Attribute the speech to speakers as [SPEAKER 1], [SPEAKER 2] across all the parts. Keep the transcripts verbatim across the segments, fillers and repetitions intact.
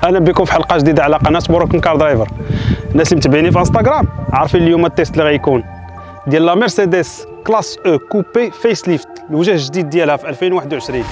[SPEAKER 1] اهلا بكم في حلقه جديده على قناه بروكن كار درايفر. الناس اللي متابعيني في انستغرام عارفين اليوم التيست اللي غيكون ديال لا مرسيدس كلاس او كوبي فيس ليفت، الوجه الجديد ديالها في ألفين وواحد وعشرين.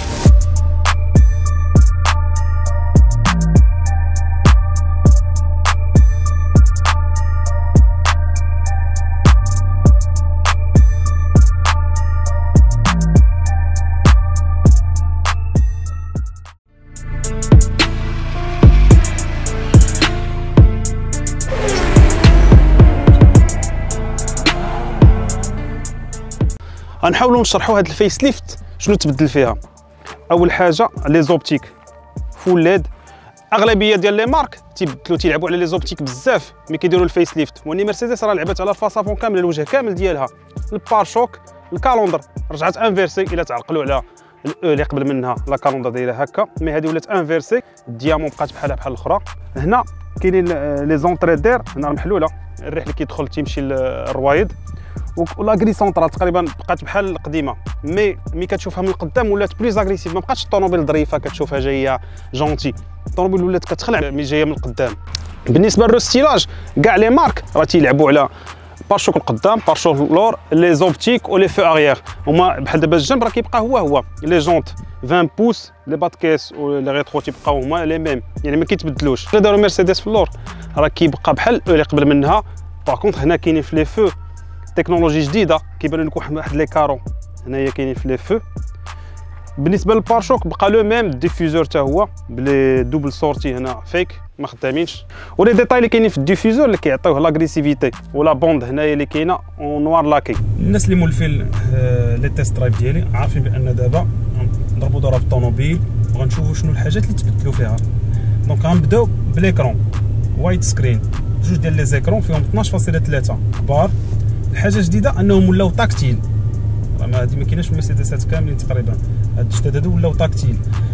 [SPEAKER 1] غنحاولوا نشرحوا هذا الفيس ليفت شنو تبدل فيها. اول حاجه لي زوبتيك فول ليد. اغلبيه ديال لي مارك تيبدلوا تيلعبوا على لي زوبتيك بزاف ملي كيديروا الفيس ليفت، ولكن مرسيدس راه لعبت على الفاصافون كامل، الوجه كامل ديالها، البارشوك، الكالوندر رجعت انفيرسي الا تعقلوا على الاو اللي قبل منها لا كالوندر دايره هكا، مي هذه ولات انفيرسي، الديامون بقات بحالها بحال الاخرى. هنا كاينين لي زونطري دير هنا محلوله، الريح اللي كيدخل تيمشي للروايد، ولا غري سونطرال تقريبا بقات بحال القديمه، مي مي كتشوفها من القدام ولات بليز اغريسيف، ما بقاتش الطوموبيل ظريفه كتشوفها جايه جونتي، الطوموبيل ولات كتخلع ملي جايه من القدام. بالنسبه للروستيلاج كاع لي مارك راه تيلعبوا على بارشوك القدام، بارشوك اللور، لي زوبتيك ولي فو اغيير، هما بحال دابا الجنب راه كيبقى هو هو، لي جونت عشرين بوس، لي بات كيس ولي ريترو تيبقاو هما لي ميم، يعني ما كيتبدلوش. اللي داروا مرسيدس في اللور راه كيبقى بحال اللي قبل منها. باغ كونطخ هنا كاينين في لي فو تكنولوجي جديده كيبانوا لكم واحد لي كارو هنايا كاينين في لي فو. بالنسبه للبارشوك بقى لو ميم، الديفيوزور حتى هو بلي دوبل سورتي هنا فيك ما خدامينش، ولي ديتاي اللي كاينين في الديفيوزور اللي كيعطيوه لاغريسيفيتي، ولا بوند هنايا اللي كاينه اون نوار لاكي. الناس اللي مولفين لي تيست درايف ديالي عارفين بان دابا نضربوا ضرب الطوموبيل وغنشوفوا شنو الحاجات اللي تبدلوا فيها. دونك غنبداو بالاكرون وايت سكرين، جوج ديال لي زيكرون فيهم اثناش فاصلة ثلاثة كبار. الحاجه الجديده انهم ولاو تاكتيل، راه هذه ما كايناش في المرسيدسات كاملين تقريبا، هاد الجداد هادو ولاو تاكتيل.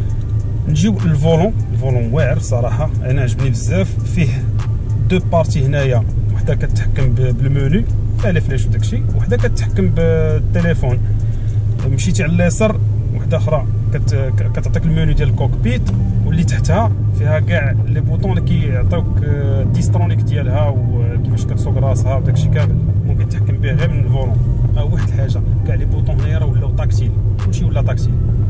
[SPEAKER 1] نجيو للفولون، الفولون واعر صراحه انا عجبني بزاف، فيه دو بارتي هنايا، وحده كتحكم بالمنيو فيها لي فليش وداكشي، وحده كتحكم بالتليفون. مشيتي على اليسار وحده اخرى كتعطيك المنيو ديال الكوكبيت، واللي تحتها فيها كاع لي بوطون اللي كيعطيوك الديسترونيك ديالها وكيفاش كتسوق راسها وداكشي كامل، ممكن تحكم به غير من الفولون. ها واحد الحاجه، كاع لي بوطون هنايا راه ولاو تاكتيل، كلشي ولا تاكتيل.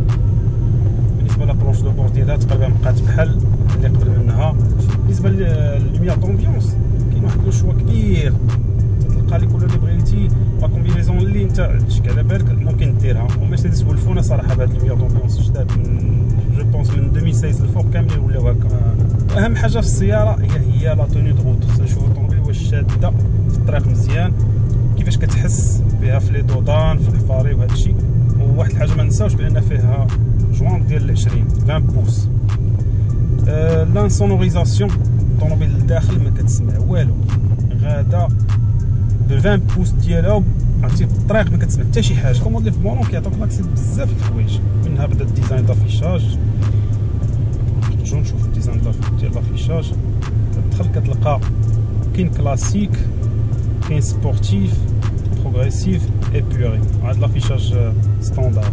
[SPEAKER 1] بالنسبه لابلونش دو بور ديالها تقريبا بقات بحال اللي قبل منها. بالنسبه للميا دومبيونس كاين واحد لو شوا كبير، تلقى لي كل اللي بغيتي، لا كومبينيزون اللي انت تجيك على بالك ممكن ديرها. ومرسيدس ولفونا صراحه بهاد الميا دومبيونس جداد من جو بونس من ألفين وستة الفوق كاملين ولاو هكا. اهم حاجه في السياره هي هي لا توني دو روت، خصنا نشوفو الطوموبيل واش شاده في الطريق مزيان، كيفاش كتحس بها في لي دودان في الفاري وهذا الشيء. وواحد الحاجه ما نساوش بان فيها جوان ديال عشرين عشرين بوس. أه لانسونوريزاسيون الطوموبيل لداخل ما كتسمع والو، غادا ب عشرين بوس ديالها، عرفتي في الطريق ما كتسمع حتى شي حاجه. كوموند لي في البولون كيعطيوك لاكسي بزاف د الحوايج، منها بدا الديزاين دافيشاج. نرجعو نشوفو الديزاين ديال لافيشاج، كتدخل كتلقى كاين كلاسيك، كاين سبورتيف، بروغريسيف، ايبوري. هاد لافيشاج ستاندار،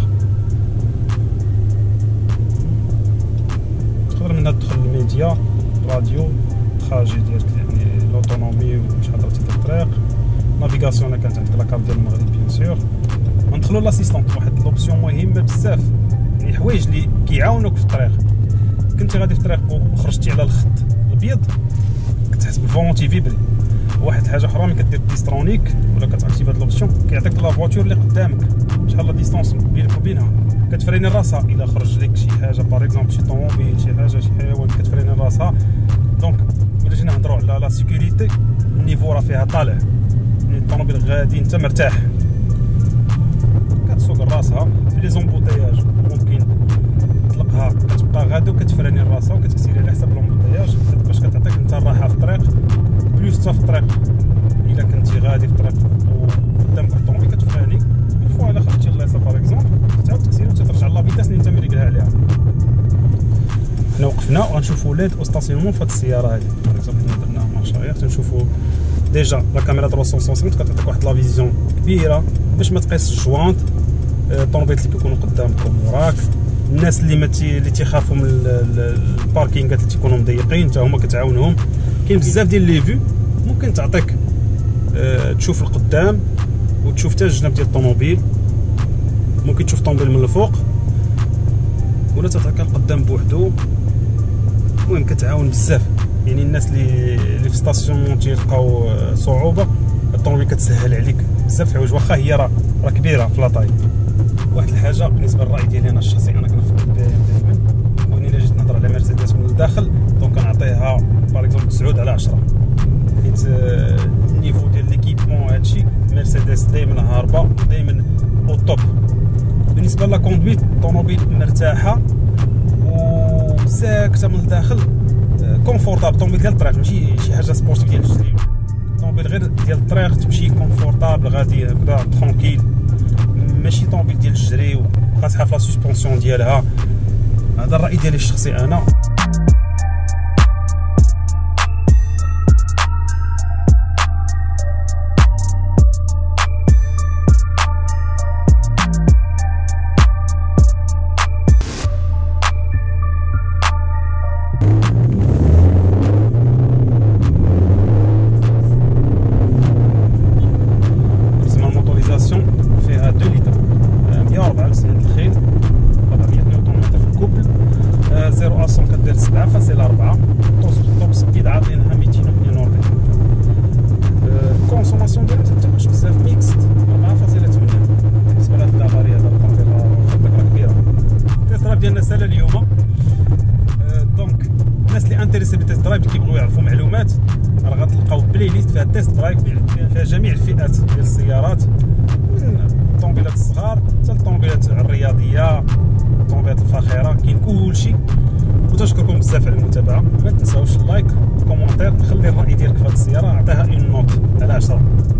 [SPEAKER 1] تقدر منها تدخل الميديا، راديو، تراجي ديالك يعني لوطونومي وشحال درتي في الطريق، نافيغاسيون الا كانت عندك لاكارت ديال المغرب بيان سور. ندخلو لاسيستونت، واحد لوبسيون مهمه بزاف، يعني حوايج اللي كيعاونوك في الطريق. كنتي غادي في الطريق وخرجتي على الخط الابيض كتحس بالفولون تيفيبري. واحد الحاجه اخرى ملي كدير ديسترونيك ولا كتاكتيف هاد لوبسيون كيعطيك لا فواتور اللي قدامك شحال لا ديستونس بينك وبينها، كتفريني راسها الا خرج لك شي حاجه باغ اكزومبل شي طوموبيل شي حاجه شي حيوان كتفريني راسها. دونك الا جينا نهضروا على لا سيكوريتي النيفو راه فيها طالع، يعني الطوموبيل غادي انت مرتاح كتسوق راسها. في لي زومبوتياج ممكن تطلقها كتبقى غاده وكتفريني راسها وكتكسيري على حساب لومبوتياج باش كتعطيك انت الراحه في الطريق. بلوس حتى في الطريق الا كنتي غادي في الطريق وقدامك الطوموبيل كتفريني، فوا الا خرجتي لليسار باغ اكزومبل تعاود تكسيري وترجع لا فيتاس اللي انت مريقلها عليها. حنا وقفنا وغنشوفوا ليد او ستاسيونمون في هاد السياره هادي، باغ اكزومبل حنا درنا مارش اريير تنشوفوا ديجا لا كاميرا ثلاثمية وستين كتعطيك واحد لا فيزيون كبيره باش ما تقيسش الجوانت، الطوموبيل اللي كيكونوا قدامك وموراك. الناس اللي ما تي اللي تيخافوا من الباركينغات اللي تيكونوا مضيقين حتى هما كتعاونهم. كاين بزاف ديال لي فيو ممكن تعطيك أه تشوف القدام وتشوف حتى الجناب ديال الطوموبيل، ممكن تشوف الطوموبيل من الفوق ولا تعطيك القدام بوحدو. المهم كتعاون بزاف، يعني الناس اللي اللي في ستاسيون تيلقاو صعوبه الطوموبيل كتسهل عليك بزاف الحوايج، واخا هي راه راه كبيره في لاطاي. واحد الحاجه بالنسبه للراي ديالي انا الشخصي، انا كنفضل بي ام دائما، وهنا الا جيت نهضر على مرسيدس من الداخل دونك كنعطيها باغ اكزومبل تسعة على عشرة، حيت النيفو ديال ليكيبمون هادشي مرسيدس دائما هاربه دائما او توب. بالنسبه لا كوندويت الطوموبيل مرتاحه وساكته من الداخل، كونفورتابل. طوموبيل ديال الطريق ماشي شي حاجه سبورتيف ديال الجري، طوموبيل غير ديال الطريق تمشي كونفورتابل غادي هكذا ترونكيل، ماشي طوموبيل ديال الجري وخاصها في لا سسبونسيون ديالها. هذا الراي ديالي الشخصي انا. فيها اثنين لتر، مية وأربعة وتسعين الخيل، أربعمية نيوتن متر في الكوبل، صفر إلى مية كدير سبعة فاصلة أربعة، توب سبيد عاطينها مئتين واثنين وأربعين. الكونسوماسيون ديالها متتبقاش بزاف، ميكست أربعة فاصلة ثمانية. بالنسبه لهاد الداباري هذا الرقم ديال الخطيك راه كبيره. التيست درايف ديالنا سالا اليوم، دونك الناس اللي انتريسي بالتيست درايف اللي كيبغيو يعرفوا معلومات راه غتلقاو بلاي ليست فيها التيست درايف، فيها جميع الفئات ديال السيارات، من الطوموبيلات الصغار حتى الطوموبيلات الرياضيه، الطوموبيلات الفاخره، كاين كلشي. وتشكركم بزاف على المتابعه، ما تنساوش اللايك والكومونتير، خلي الراي ديالك في هذه السياره، عطيها اون نوت على عشرة.